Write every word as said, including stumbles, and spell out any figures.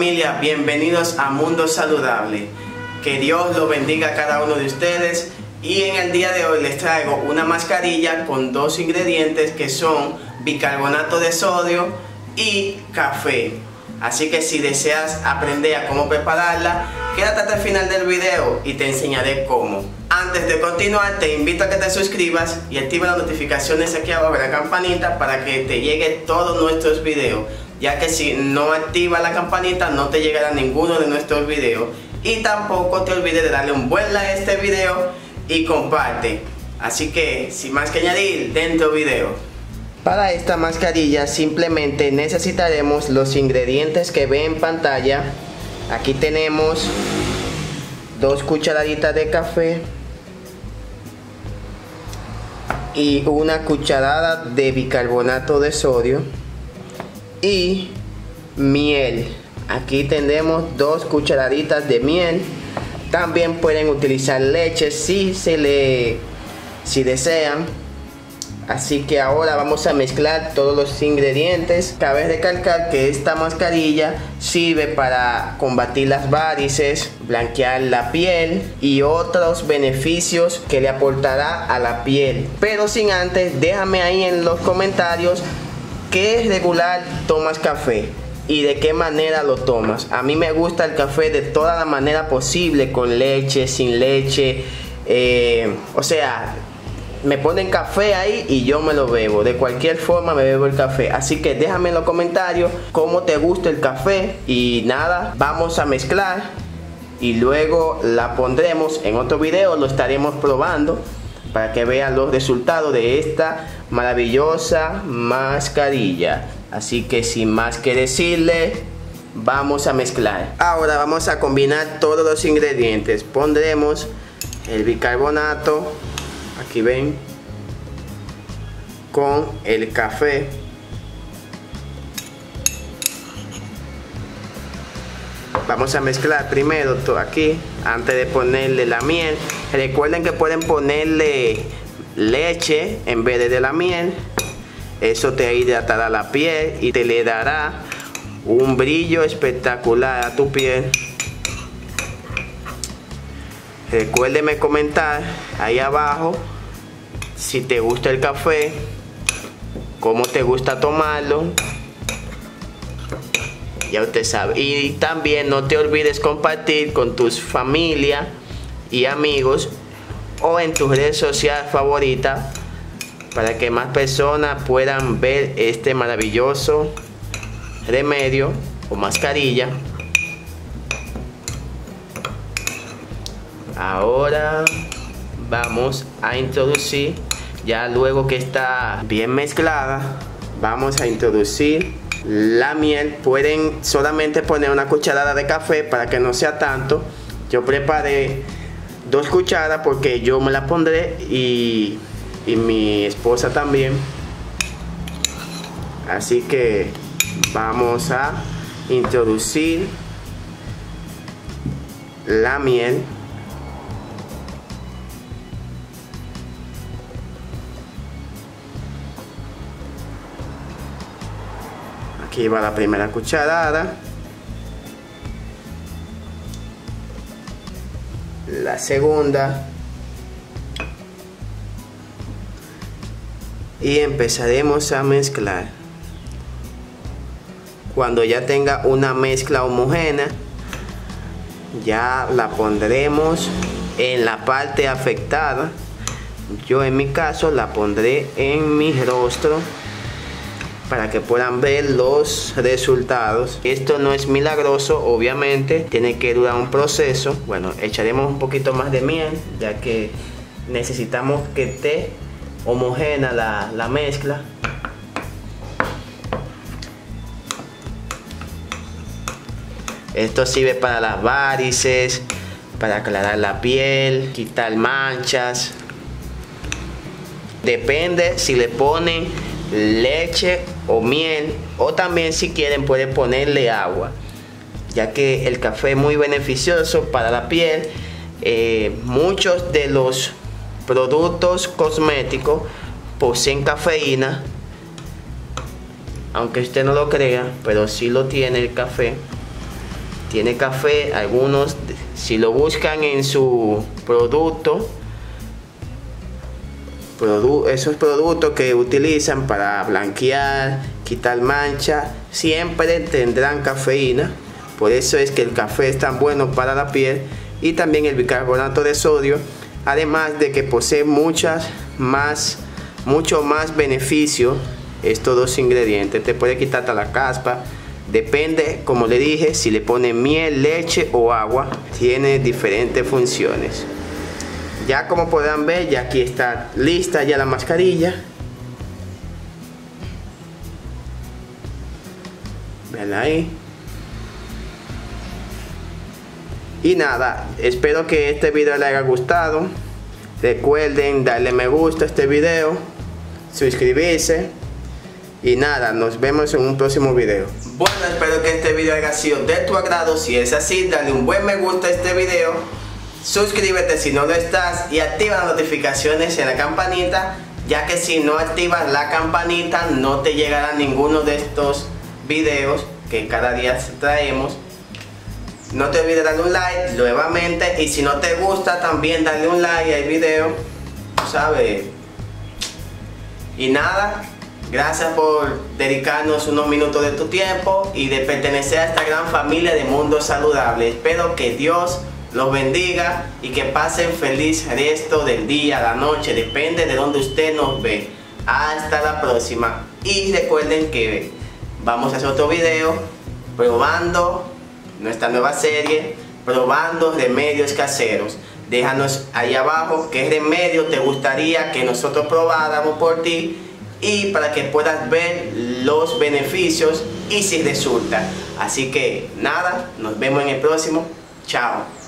familia, bienvenidos a Mundo Saludable. Que Dios lo bendiga a cada uno de ustedes. Y en el día de hoy les traigo una mascarilla con dos ingredientes que son bicarbonato de sodio y café. Así que si deseas aprender a cómo prepararla, quédate hasta el final del video y te enseñaré cómo. Antes de continuar, te invito a que te suscribas y activa las notificaciones aquí abajo de la campanita para que te llegue todos nuestros videos, ya que si no activas la campanita no te llegará ninguno de nuestros videos. Y tampoco te olvides de darle un buen like a este video y comparte. Así que sin más que añadir, dentro video. Para esta mascarilla simplemente necesitaremos los ingredientes que ve en pantalla. Aquí tenemos dos cucharaditas de café y una cucharada de bicarbonato de sodio y miel. Aquí tenemos dos cucharaditas de miel. También pueden utilizar leche si se le si desean. Así que ahora vamos a mezclar todos los ingredientes. Cabe recalcar que esta mascarilla sirve para combatir las varices, blanquear la piel y otros beneficios que le aportará a la piel. Pero sin antes, déjame ahí en los comentarios qué regular tomas café y de qué manera lo tomas. A mí me gusta el café de toda la manera posible, con leche, sin leche, eh, o sea, me ponen café ahí y yo me lo bebo. De cualquier forma me bebo el café. Así que déjame en los comentarios cómo te gusta el café. Y nada, vamos a mezclar y luego la pondremos en otro video. Lo estaremos probando para que vean los resultados de esta maravillosa mascarilla. Así que sin más que decirle, vamos a mezclar. Ahora vamos a combinar todos los ingredientes. Pondremos el bicarbonato, aquí ven, con el café. Vamos a mezclar primero todo aquí antes de ponerle la miel. Recuerden que pueden ponerle leche en vez de la miel. Eso te hidratará la piel y te le dará un brillo espectacular a tu piel. Recuérdeme comentar ahí abajo si te gusta el café, cómo te gusta tomarlo. Ya usted sabe. Y también no te olvides compartir con tus familia y amigos o en tus redes sociales favoritas para que más personas puedan ver este maravilloso remedio o mascarilla. Ahora vamos a introducir, ya luego que está bien mezclada, vamos a introducir la miel. Pueden solamente poner una cucharada de café para que no sea tanto. Yo preparé dos cucharadas porque yo me la pondré y, y mi esposa también. Así que vamos a introducir la miel. Aquí va la primera cucharada, la segunda y empezaremos a mezclar. Cuando ya tenga una mezcla homogénea, ya la pondremos en la parte afectada. Yo en mi caso la pondré en mi rostro para que puedan ver los resultados. Esto no es milagroso, obviamente tiene que durar un proceso. Bueno, echaremos un poquito más de miel ya que necesitamos que esté homogénea la, la mezcla. Esto sirve para las varices, para aclarar la piel, quitar manchas. Depende si le ponen leche o miel, o también si quieren pueden ponerle agua, ya que el café es muy beneficioso para la piel. Eh, muchos de los productos cosméticos poseen cafeína, aunque usted no lo crea, pero sí lo tiene el café. tiene café. Algunos, si lo buscan en su producto, produ esos productos que utilizan para blanquear, quitar mancha, siempre tendrán cafeína. Por eso es que el café es tan bueno para la piel. Y también el bicarbonato de sodio, además de que posee muchas más mucho más beneficio estos dos ingredientes. Te puede quitar hasta la caspa. Depende, como le dije, si le pone miel, leche o agua. Tiene diferentes funciones. Ya como podrán ver, ya aquí está lista ya la mascarilla. Ven ahí. Y nada, espero que este video les haya gustado. Recuerden darle me gusta a este video, suscribirse. Y nada, nos vemos en un próximo video. Bueno, espero que este video haya sido de tu agrado. Si es así, dale un buen me gusta a este video. Suscríbete si no lo estás y activa las notificaciones en la campanita, ya que si no activas la campanita no te llegará ninguno de estos videos que cada día traemos. No te olvides darle un like nuevamente, y si no te gusta también darle un like al video, ¿sabes? Y nada, gracias por dedicarnos unos minutos de tu tiempo y de pertenecer a esta gran familia de Mundo Saludable. Espero que Dios los bendiga y que pasen feliz resto del día, la noche, depende de donde usted nos ve. Hasta la próxima. Y recuerden que vamos a hacer otro video probando nuestra nueva serie, probando remedios caseros. Déjanos ahí abajo qué remedio te gustaría que nosotros probáramos por ti, y para que puedas ver los beneficios y si resulta. Así que nada, nos vemos en el próximo. Chao.